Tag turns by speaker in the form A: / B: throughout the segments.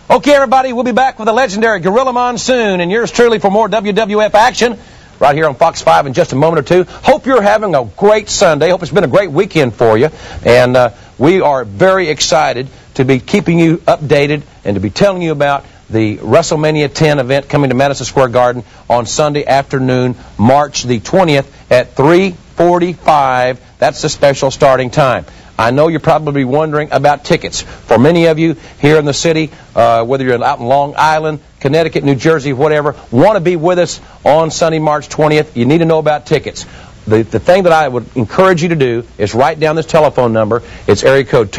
A: Okay, everybody, we'll be back with the legendary Gorilla Monsoon and yours truly for more WWF action right here on Fox 5 in just a moment or two. Hope you're having a great Sunday. Hope it's been a great weekend for you. And we are very excited to be keeping you updated and to be telling you about the WrestleMania 10 event coming to Madison Square Garden on Sunday afternoon, March the 20th at 3:45. That's the special starting time. I know you're probably wondering about tickets. For many of you here in the city, whether you're out in Long Island, Connecticut, New Jersey, whatever, want to be with us on Sunday, March 20th, you need to know about tickets. The thing that I would encourage you to do is write down this telephone number. It's area code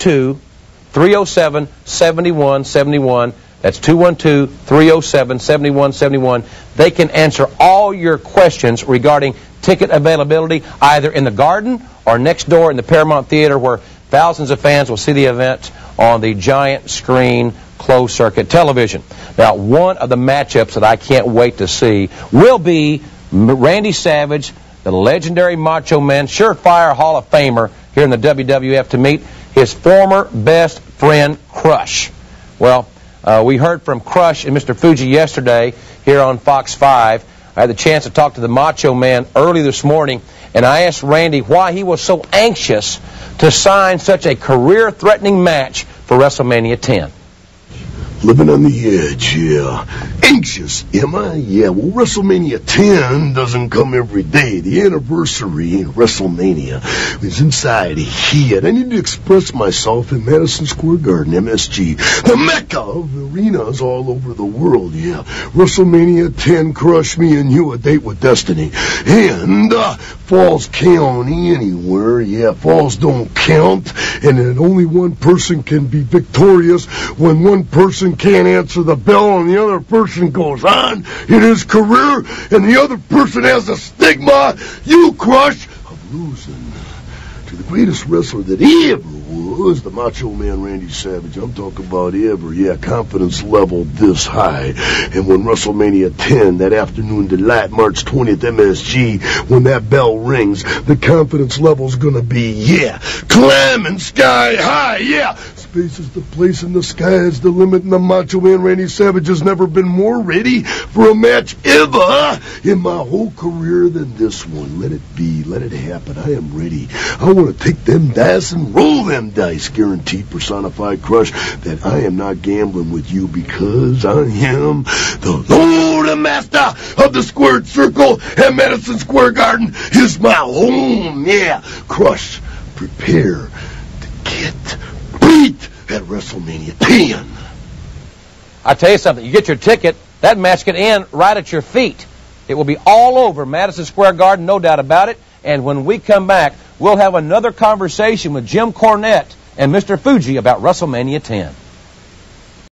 A: 212-307-7171. That's 212-307-7171. They can answer all your questions regarding ticket availability either in the Garden or next door in the Paramount Theater, where thousands of fans will see the event on the giant screen closed-circuit television. Now, one of the matchups that I can't wait to see will be Randy Savage, the legendary Macho Man, surefire Hall of Famer here in the WWF, to meet his former best friend, Crush. Well, we heard from Crush and Mr. Fuji yesterday here on Fox 5. I had the chance to talk to the Macho Man early this morning, and I asked Randy why he was so anxious to sign such a career-threatening match for WrestleMania 10.
B: Living on the edge, yeah. Anxious, am I? Yeah, well, WrestleMania 10 doesn't come every day. The anniversary of WrestleMania is inside here. I need to express myself in Madison Square Garden, MSG, the mecca of arenas all over the world, yeah. WrestleMania 10, Crush, me and you, a date with destiny. And Falls County anywhere, yeah, falls don't count. And then only one person can be victorious when one person can't answer the bell and the other person goes on in his career and the other person has a stigma, you, Crush, of losing to the greatest wrestler that ever was, the Macho Man Randy Savage. I'm talking about ever, yeah, confidence level this high. And when WrestleMania 10, that afternoon delight, March 20th, MSG, when that bell rings, the confidence level's gonna be, yeah, climbing sky high, yeah. Space is the place and the sky is the limit, and the Macho Man Randy Savage has never been more ready for a match ever in my whole career than this one. Let it be, let it happen. I am ready. I want to take them dice and roll them dice. Guaranteed, personified, Crush, that I am not gambling with you because I am the Lord and Master of the Squared Circle, and Madison Square Garden is my home. Yeah, Crush, prepare to get beat at WrestleMania 10.
A: I tell you something, you get your ticket, that match can end right at your feet. It will be all over Madison Square Garden, no doubt about it. And when we come back, we'll have another conversation with Jim Cornette and Mr. Fuji about WrestleMania 10.